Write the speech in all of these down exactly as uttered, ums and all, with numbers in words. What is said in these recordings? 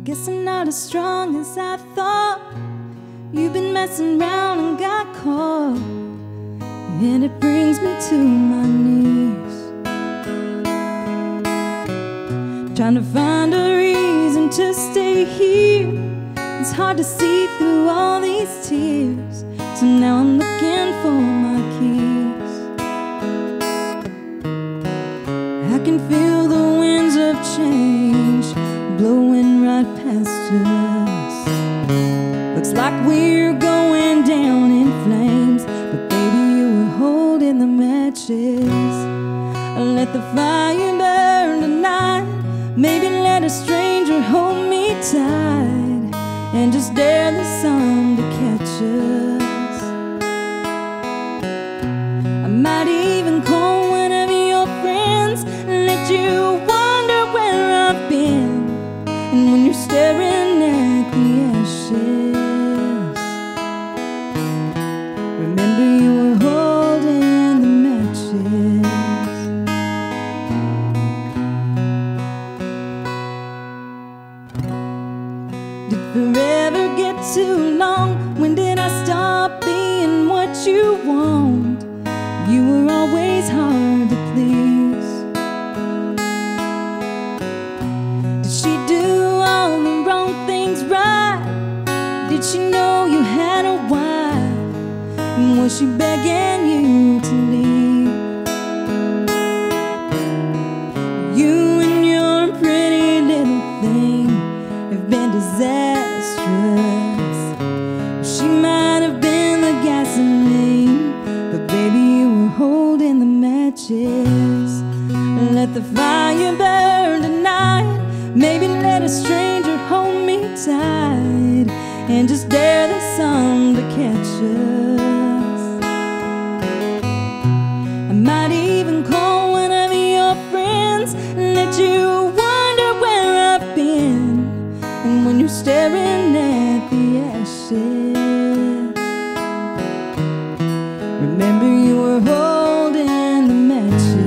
Guess I'm not as strong as I thought. You've been messing around and got caught, and it brings me to my knees, trying to find a reason to stay here. It's hard to see through all these tears, so now I'm looking for my keys. I can feel the winds of change blowing right past us. Looks like we're going down in flames, but baby, you were holding the matches. I let the fire burn tonight. Maybe let a stranger hold me tight, and just dare the sun to catch us. I might even call one of your friends and let you wonder where I've been. And when you're staring at the ashes, remember you were holding the matches. Did forever get too long? When did I stop being what you want? You were always hard to please. Did she do all the wrong things right? Did she know you had a wife? And was she begging you to leave? You and your pretty little thing have been disastrous. She might have been the gasoline, but baby, you were holding the matches. Let the fire burn tonight. Maybe let a stranger hold me tight, and just dare the sun to catch us. I might even call one of your friends and let you wonder where I've been. And when you're staring at the ashes, remember you were holding the matches.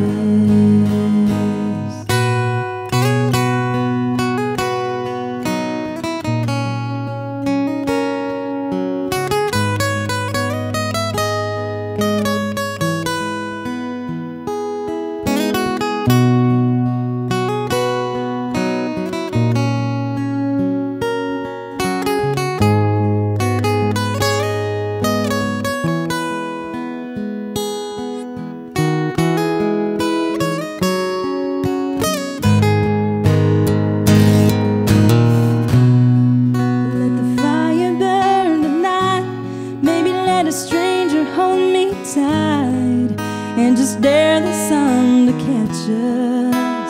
Let a stranger hold me tight, and just dare the sun to catch us.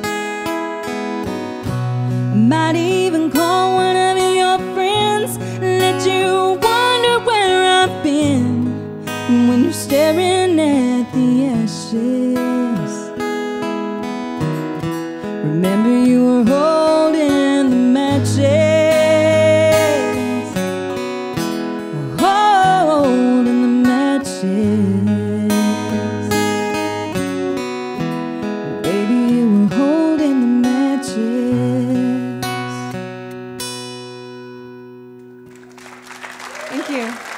I might even call one of your friends and let you wonder where I've been. And when you're staring at the ashes, remember you were holding the matches. Baby, you were holding the matches. Thank you.